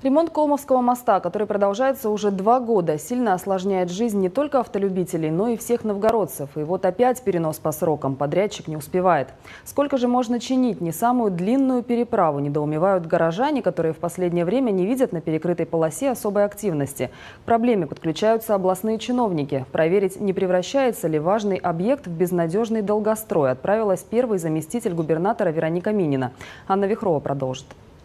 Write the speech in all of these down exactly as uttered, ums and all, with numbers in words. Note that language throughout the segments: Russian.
Ремонт Колмовского моста, который продолжается уже два года, сильно осложняет жизнь не только автолюбителей, но и всех новгородцев. И вот опять перенос по срокам. Подрядчик не успевает. Сколько же можно чинить не самую длинную переправу, недоумевают горожане, которые в последнее время не видят на перекрытой полосе особой активности. К проблеме подключаются областные чиновники. Проверить, не превращается ли важный объект в безнадежный долгострой, отправилась первый заместитель губернатора Вероника Минина. Анна Вихрова продолжит.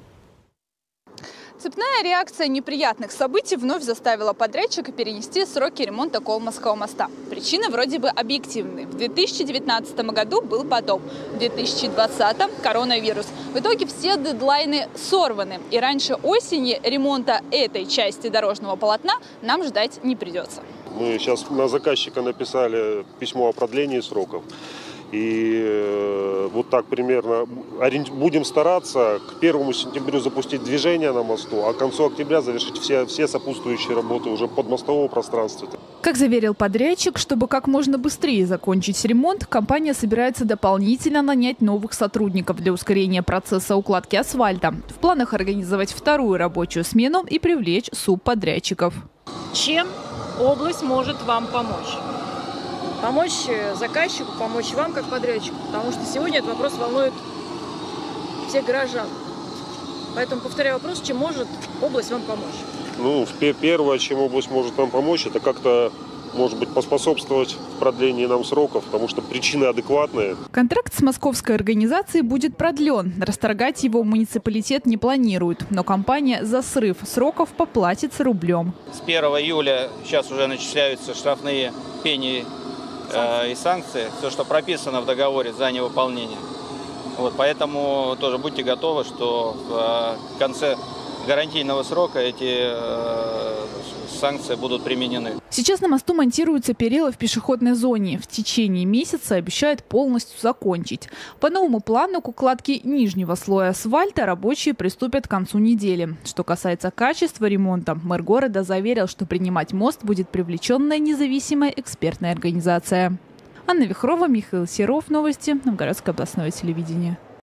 Цепная реакция неприятных событий вновь заставила подрядчика перенести сроки ремонта Колмовского моста. Причины вроде бы объективные. В две тысячи девятнадцатом году был потоп, в две тысячи двадцатом – коронавирус. В итоге все дедлайны сорваны. И раньше осени ремонта этой части дорожного полотна нам ждать не придется. Мы сейчас на заказчика написали письмо о продлении сроков. И вот так примерно будем стараться к первому сентябрю запустить движение на мосту, а к концу октября завершить все, все сопутствующие работы уже подмостового пространства. Как заверил подрядчик, чтобы как можно быстрее закончить ремонт, компания собирается дополнительно нанять новых сотрудников для ускорения процесса укладки асфальта. В планах организовать вторую рабочую смену и привлечь субподрядчиков. Чем область может вам помочь? Помочь заказчику, помочь вам как подрядчику, потому что сегодня этот вопрос волнует всех горожан. Поэтому повторяю вопрос, чем может область вам помочь? Ну, первое, чем область может нам помочь, это как-то, может быть, поспособствовать продлении нам сроков, потому что причины адекватные. Контракт с московской организацией будет продлен. Расторгать его муниципалитет не планирует. Но компания за срыв сроков поплатится рублем. С первого июля сейчас уже начисляются штрафные пени и санкции, все, что прописано в договоре за невыполнение. Вот, поэтому тоже будьте готовы, что в конце гарантийного срока эти э, санкции будут применены. Сейчас на мосту монтируются перила в пешеходной зоне. В течение месяца обещают полностью закончить. По новому плану к укладке нижнего слоя асфальта рабочие приступят к концу недели. Что касается качества ремонта, мэр города заверил, что принимать мост будет привлеченная независимая экспертная организация. Анна Вихрова, Михаил Серов. Новости. Новгородское областное телевидение.